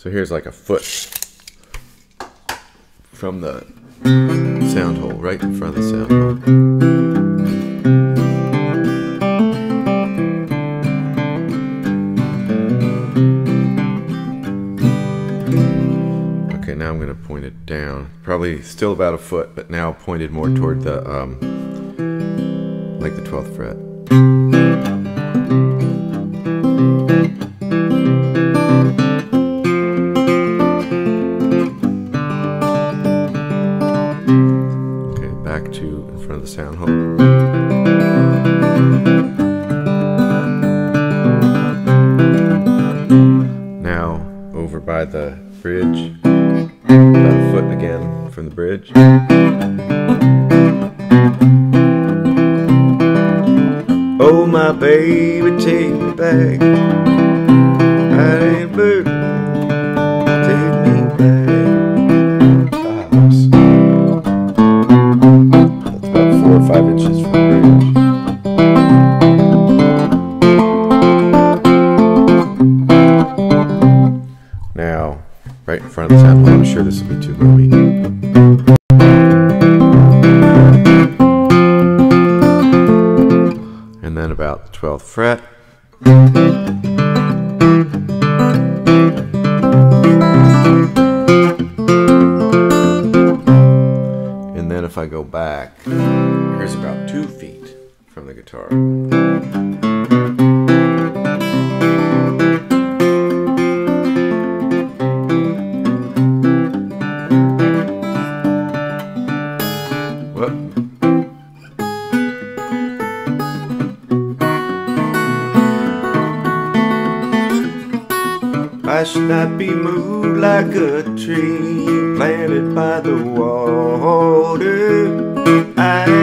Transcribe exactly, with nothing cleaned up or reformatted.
So here's like a foot from the sound hole, right in front of the sound hole. Okay, now I'm going to point it down. Probably still about a foot, but now pointed more toward the, um, like the twelfth fret. Okay, back to in front of the sound hole. Now over by the bridge, about a foot again from the bridge. Oh, my baby, take me back. I ain't blue. Take me back. That's about four or five inches from the bridge. Now, right in front of the sound hole. I'm sure this will be too roomy. And then about the twelfth fret. And then if I go back, here's about two feet from the guitar. I should not be moved like a tree planted by the water. I